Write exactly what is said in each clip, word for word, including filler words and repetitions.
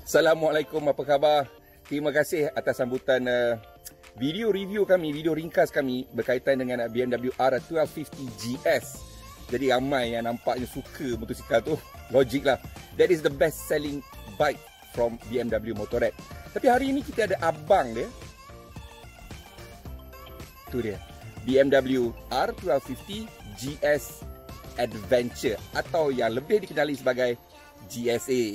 Assalamualaikum, apa khabar? Terima kasih atas sambutan uh, video review kami, video ringkas kami berkaitan dengan B M W R twelve fifty G S. Jadi ramai yang nampaknya suka motosikal tu. Logik lah. That is the best selling bike from B M W Motorrad. Tapi hari ini kita ada abang dia. Tu dia. B M W R twelve fifty G S Adventure atau yang lebih dikenali sebagai G S A.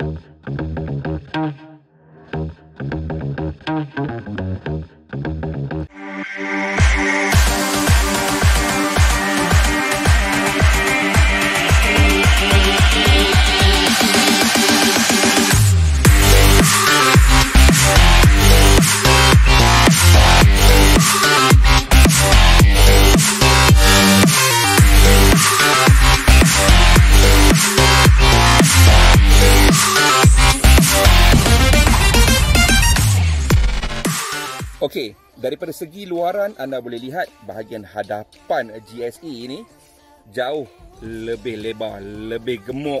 Okey, daripada segi luaran anda boleh lihat bahagian hadapan G S A ini jauh lebih lebar, lebih gemuk.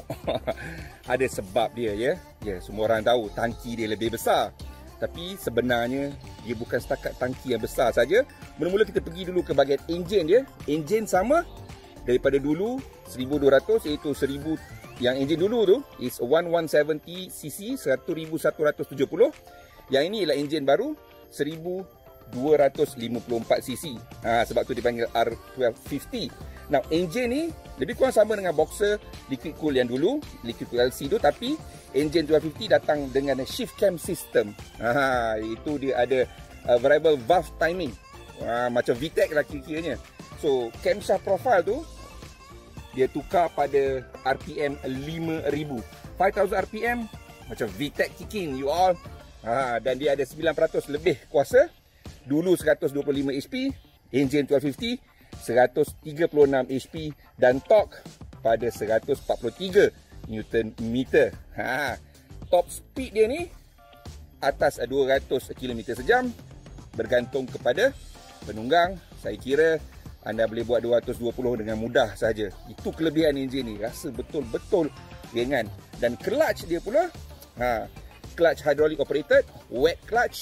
Ada sebab dia ya. Ya, semua orang tahu tangki dia lebih besar. Tapi sebenarnya dia bukan setakat tangki yang besar saja. Mula-mula kita pergi dulu ke bahagian enjin dia. Enjin sama daripada dulu seribu dua ratus iaitu seribu yang enjin dulu tu is eleven seventy cc seribu seratus tujuh puluh. Yang ini ialah enjin baru seribu dua ratus lima puluh empat cc. Ha, sebab tu dipanggil R twelve fifty. Now, enjin ni lebih kurang sama dengan boxer liquid cool yang dulu, liquid cool L C tu, tapi enjin twelve fifty datang dengan shift cam system. Ha, itu dia ada uh, variable valve timing. Ha, macam V TEC lah kira-kiranya. So, camshaft profile tu dia tukar pada R P M lima ribu. five thousand R P M macam V TEC kicking you all. Ha, dan dia ada sembilan peratus lebih kuasa. Dulu seratus dua puluh lima H P, enjin twelve fifty seratus tiga puluh enam H P dan torque pada seratus empat puluh tiga Newton meter. Ha, top speed dia ni atas dua ratus kilometer sejam, bergantung kepada penunggang. Saya kira anda boleh buat dua ratus dua puluh dengan mudah saja. Itu kelebihan enjin ni, rasa betul-betul ringan. Dan clutch dia pula, ha, clutch hydraulic operated, wet clutch.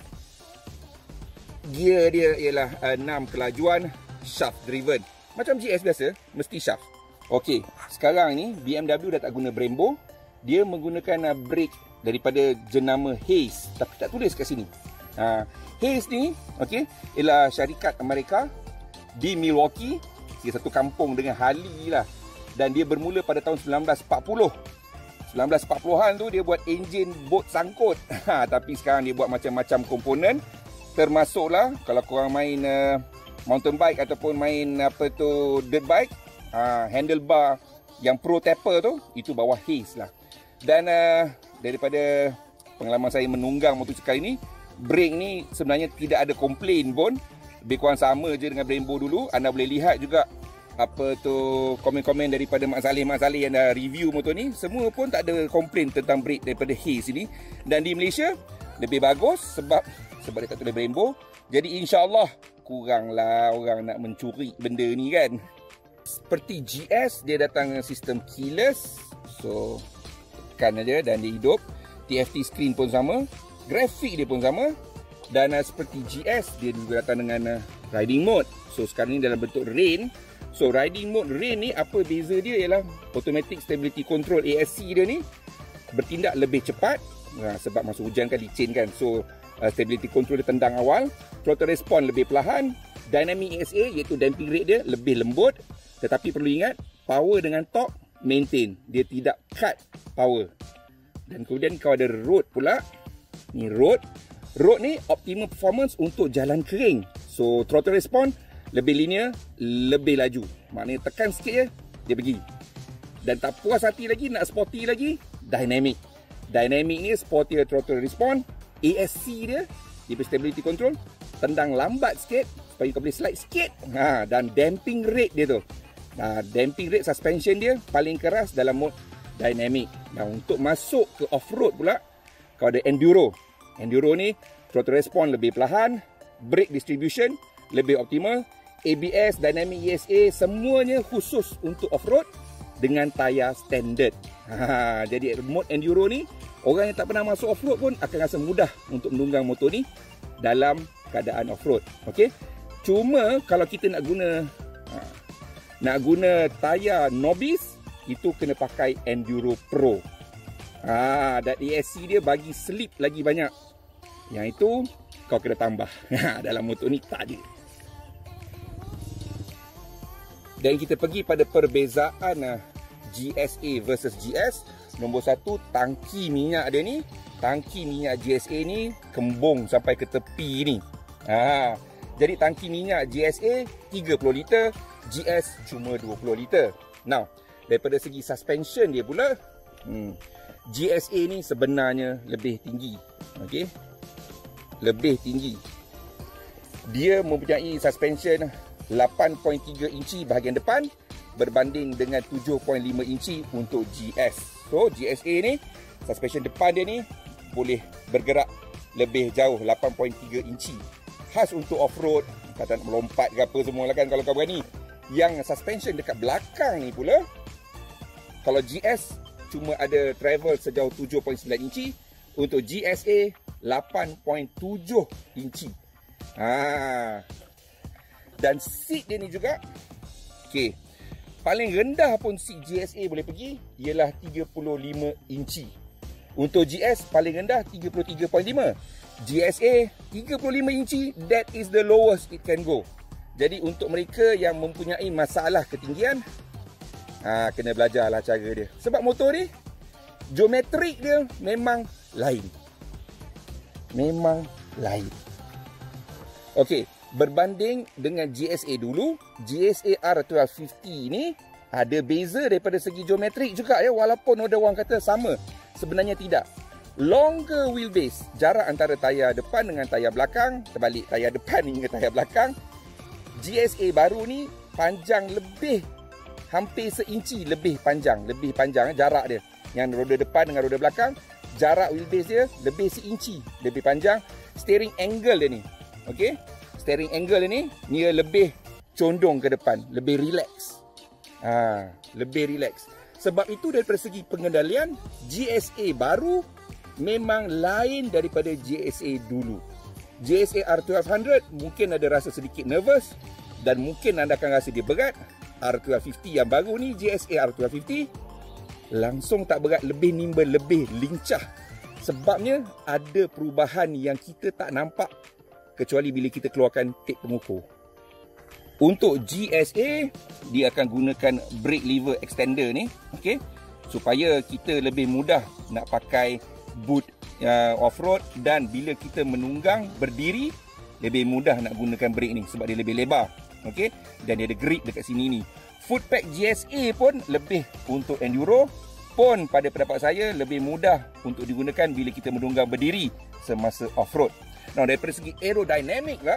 Gear dia ialah enam kelajuan, shaft driven. Macam G S biasa, mesti shaft. Okey, sekarang ni B M W dah tak guna Brembo. Dia menggunakan uh, brake daripada jenama Hayes, tapi tak tulis kat sini. Ha, Hayes ni, okey, ialah syarikat Amerika di Milwaukee, satu kampung dengan Harley lah. Dan dia bermula pada tahun sembilan belas empat puluh. sembilan belas empat puluhan tu dia buat enjin bot sangkut. Ha, tapi sekarang dia buat macam-macam komponen. Termasuklah kalau korang main uh, mountain bike ataupun main apa tu dirt bike, uh, handlebar yang pro taper tu, itu bawah Hayes lah. Dan uh, daripada pengalaman saya menunggang motosikal ini, brake ni sebenarnya tidak ada komplain pun. Lebih kurang sama je dengan Brembo dulu. Anda boleh lihat juga apa tu komen-komen daripada Mak Saleh Mak Saleh yang dah review motor ni, semua pun tak ada komplain tentang brake daripada Hayes ini. Dan di Malaysia lebih bagus sebab sebab dia tak tulis Brembo. Jadi insya-Allah kuranglah orang nak mencuri benda ni kan. Seperti G S, dia datang dengan sistem keyless. So tekan aja dan dia hidup. T F T screen pun sama, grafik dia pun sama. Dan uh, seperti G S, dia juga datang dengan uh, riding mode. So sekarang ni dalam bentuk rain. So riding mode rain ni, apa beza dia ialah automatic stability control A S C dia ni bertindak lebih cepat. Nah, sebab masa hujan kan licin kan. So uh, stability control dia tendang awal. Throttle response lebih perlahan. Dynamic A S A iaitu damping rate dia lebih lembut. Tetapi perlu ingat, power dengan torque maintain. Dia tidak cut power. Dan kemudian kau ada road pula. Ni road. Road ni optimum performance untuk jalan kering. So throttle response lebih linear, lebih laju. Maknanya tekan sikit je, dia pergi. Dan tak puas hati lagi, nak sporty lagi, dynamic. Dynamic ni sporty throttle response. A S C dia, dia stability control, tendang lambat sikit supaya kau boleh slide sikit. Ha, dan damping rate dia tu. Nah, damping rate suspension dia paling keras dalam mode dynamic. Nah, untuk masuk ke off-road pula, kau ada enduro. Enduro ni throttle response lebih perlahan, brake distribution lebih optimal, A B S, dynamic E S A, semuanya khusus untuk off-road dengan tayar standard. Ha, jadi mode enduro ni Orang yang tak pernah masuk off-road pun akan rasa mudah untuk menunggang motor ni dalam keadaan off-road. Okey. Cuma kalau kita nak guna ha, nak guna tayar novice, itu kena pakai Enduro Pro. Ha, dan A S C dia bagi slip lagi banyak. Yang itu kau kena tambah. Dalam motor ni tak ada. Dan kita pergi pada perbezaan uh, G S A versus G S. Nombor satu, tangki minyak dia ni. Tangki minyak G S A ni kembung sampai ke tepi ni. Ha, jadi tangki minyak G S A tiga puluh liter, G S cuma dua puluh liter. Now, daripada segi suspension dia pula, hmm, G S A ni sebenarnya lebih tinggi. Okey. Lebih tinggi. Dia mempunyai suspension lapan perpuluhan tiga inci bahagian depan berbanding dengan tujuh perpuluhan lima inci untuk G S. So G S A ni suspension depan dia ni boleh bergerak lebih jauh, lapan perpuluhan tiga inci. Khas untuk off-road, kata nak melompat ke apa semua lah kan kalau kau berani. Yang suspension dekat belakang ni pula, kalau G S cuma ada travel sejauh tujuh perpuluhan sembilan inci, untuk G S A lapan perpuluhan tujuh inci. Ha. Dan seat dia ni juga, okey, paling rendah pun seat G S A boleh pergi ialah tiga puluh lima inci. Untuk G S paling rendah tiga puluh tiga perpuluhan lima. G S A tiga puluh lima inci, that is the lowest it can go. Jadi untuk mereka yang mempunyai masalah ketinggian, ha, kena belajarlah cara dia. Sebab motor ni, geometrik dia memang lain. Memang lain. Okey, berbanding dengan G S A dulu, G S A R twelve fifty ni ada beza daripada segi geometrik juga ya, walaupun ada orang kata sama. Sebenarnya tidak. Longer wheelbase, jarak antara tayar depan dengan tayar belakang, terbalik tayar depan hingga tayar belakang. G S A baru ni panjang lebih, hampir seinci lebih panjang, lebih panjang jarak dia. Yang roda depan dengan roda belakang, jarak wheelbase dia lebih seinci, lebih panjang. Steering angle dia ni, okey? Steering angle dia ni, dia lebih condong ke depan, lebih relax. Ha, lebih relax. Sebab itu daripada segi pengendalian, G S A baru memang lain daripada G S A dulu. G S A R twelve hundred mungkin ada rasa sedikit nervous dan mungkin anda akan rasa dia berat. R twelve fifty yang baru ni, G S A R twelve fifty, langsung tak berat, lebih nimble, lebih lincah. Sebabnya ada perubahan yang kita tak nampak kecuali bila kita keluarkan tip pengukur. Untuk G S A, dia akan gunakan brake lever extender ni, okey, supaya kita lebih mudah nak pakai boot uh, off-road, dan bila kita menunggang berdiri lebih mudah nak gunakan brake ni sebab dia lebih lebar, okey, dan dia ada grip dekat sini ni. Footpack G S A pun lebih untuk enduro, pun pada pendapat saya lebih mudah untuk digunakan bila kita menunggang berdiri semasa off-road. Nah, daripada segi aerodinamik lah,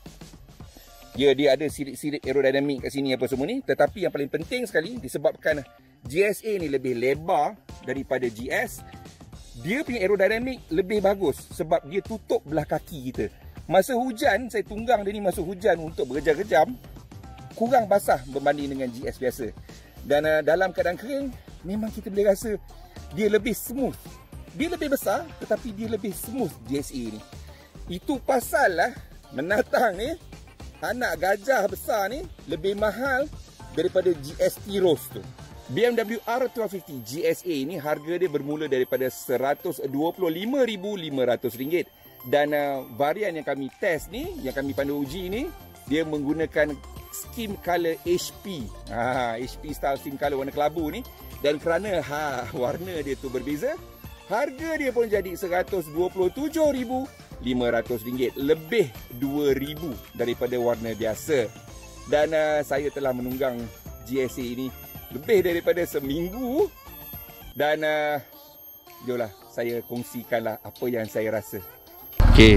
Ya, dia ada sirit-sirit aerodinamik kat sini apa semua ni. Tetapi yang paling penting sekali, disebabkan G S A ni lebih lebar daripada G S, dia punya aerodinamik lebih bagus sebab dia tutup belah kaki kita. Masa hujan, saya tunggang dia ni masa hujan untuk berjam-jam, kurang basah berbanding dengan G S biasa. Dan uh, dalam keadaan kering, memang kita boleh rasa dia lebih smooth. Dia lebih besar, tetapi dia lebih smooth G S A ni. Itu pasal lah menatang ni, anak gajah besar ni lebih mahal daripada G S T-Rose tu. B M W R twelve fifty G S A ni harga dia bermula daripada seratus dua puluh lima ribu lima ratus ringgit. Dan uh, varian yang kami test ni, yang kami pandu uji ni, dia menggunakan skin color H P. Ha, H P style skin color warna kelabu ni. Dan kerana ha, warna dia tu berbeza, harga dia pun jadi seratus dua puluh tujuh ribu lima ratus ringgit, lebih dua ribu daripada warna biasa. Dan uh, saya telah menunggang G S A ini lebih daripada seminggu. Dan uh, jomlah saya kongsikanlah apa yang saya rasa. Okey.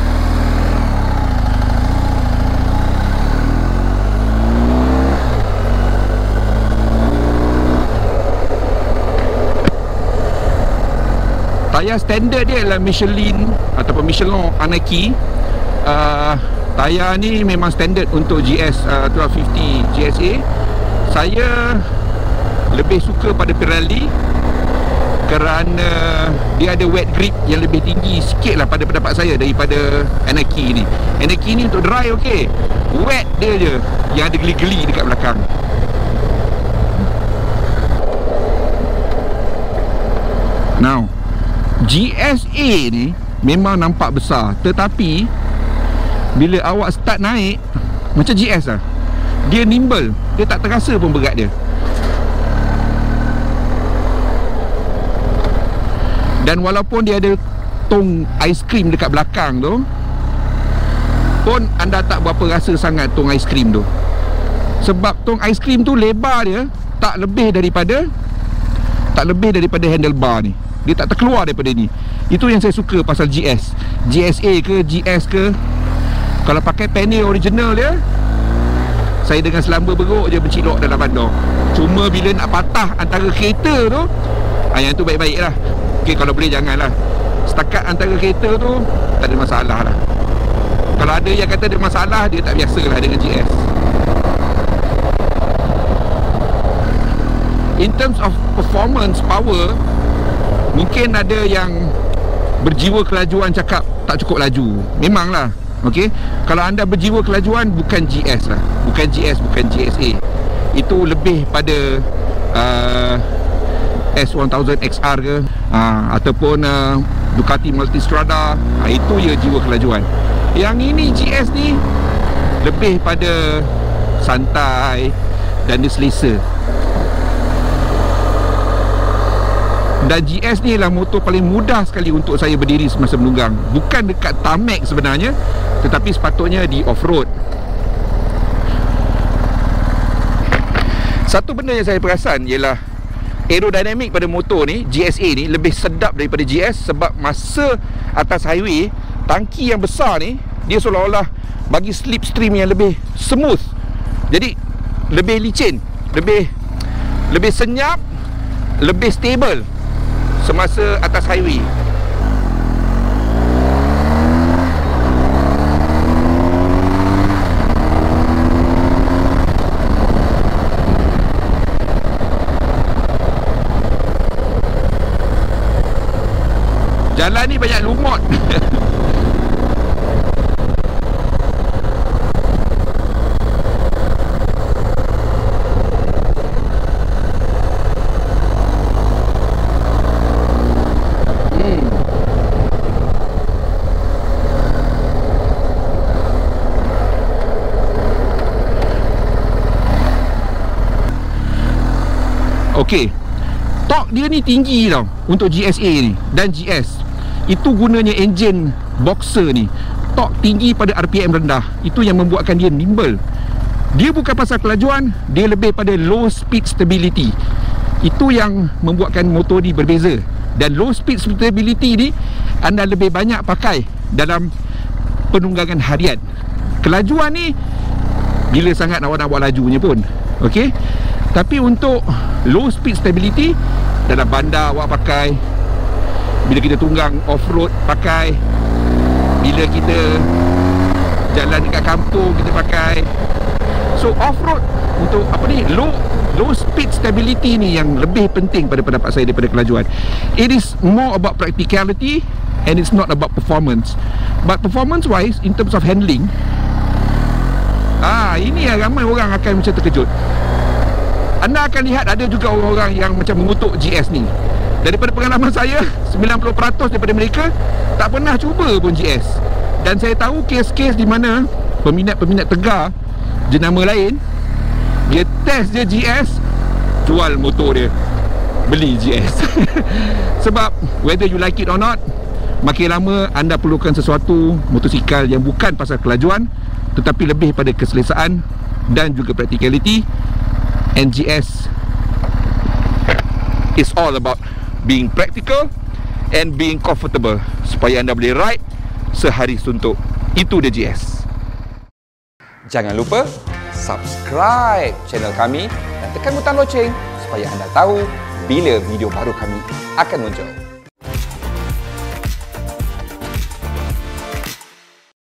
Tayar standard dia adalah Michelin ataupun Michelin Anarchy. uh, Tayar ni memang standard untuk G S uh, twelve fifty G S A. Saya lebih suka pada Pirelli kerana dia ada wet grip yang lebih tinggi sikit lah pada pendapat saya daripada Anarchy ni. Anarchy ni untuk dry okey, wet dia je yang ada geli-geli dekat belakang. Now G S A ni memang nampak besar, tetapi bila awak start naik macam G S lah, dia nimble, dia tak terasa pun berat dia. Dan walaupun dia ada tong aiskrim dekat belakang tu pun anda tak berapa rasa sangat tong aiskrim tu. Sebab tong aiskrim tu lebar dia tak lebih daripada Tak lebih daripada handlebar ni. Dia tak terkeluar daripada ni. Itu yang saya suka pasal G S. G S A ke G S ke, kalau pakai panel original dia, saya dengan selamba beruk je bercilok dalam bandar. Cuma bila nak patah antara kereta tu, ah, yang tu baik-baik lah. Okay, kalau boleh janganlah. Setakat antara kereta tu tak ada masalah lah. Kalau ada yang kata ada masalah, dia tak biasa lah dengan G S. In terms of performance, power, mungkin ada yang berjiwa kelajuan cakap tak cukup laju. Memanglah. Okey, kalau anda berjiwa kelajuan, bukan G S lah, bukan G S, bukan G S A. Itu lebih pada uh, S seribu X R ke, uh, ataupun uh, Ducati Multistrada. uh, Itu je jiwa kelajuan. Yang ini G S ni lebih pada santai dan dia selesa. Dan G S ni lah motor paling mudah sekali untuk saya berdiri semasa menunggang. Bukan dekat tarmac sebenarnya, tetapi sepatutnya di off-road. Satu benda yang saya perasan ialah aerodinamik pada motor ni, G S A ni, lebih sedap daripada G S. Sebab masa atas highway, tangki yang besar ni, dia seolah-olah bagi slipstream yang lebih smooth. Jadi lebih licin, Lebih Lebih senyap, lebih stable semasa atas highway. Jalan ni banyak lumut. Okey, torque dia ni tinggi tau untuk G S A ni dan G S. Itu gunanya enjin boxer ni. Torque tinggi pada R P M rendah. Itu yang membuatkan dia nimble. Dia bukan pasal kelajuan, dia lebih pada low speed stability. Itu yang membuatkan motor ni berbeza. Dan low speed stability ni anda lebih banyak pakai dalam penunggangan harian. Kelajuan ni bila sangat awak nak buat lajunya pun. Okey. Tapi untuk low speed stability, dalam bandar awak pakai, bila kita tunggang off-road pakai, bila kita jalan dekat kampung kita pakai. So off-road untuk apa ni, low low speed stability ni yang lebih penting pada pendapat saya daripada kelajuan. It is more about practicality and it's not about performance. But performance wise, in terms of handling, ah ini yang ramai orang akan macam terkejut. Anda akan lihat ada juga orang-orang yang macam mengutuk G S ni. Daripada pengalaman saya, sembilan puluh peratus daripada mereka tak pernah cuba pun G S. Dan saya tahu kes-kes di mana peminat-peminat tegar jenama lain, dia test je G S, jual motor dia, beli G S. Sebab whether you like it or not, makin lama anda perlukan sesuatu motosikal yang bukan pasal kelajuan, tetapi lebih pada keselesaan dan juga practicality. And G S is all about being practical and being comfortable, supaya anda boleh ride sehari suntuk. Itu dia G S. Jangan lupa subscribe channel kami dan tekan butang loceng supaya anda tahu bila video baru kami akan muncul.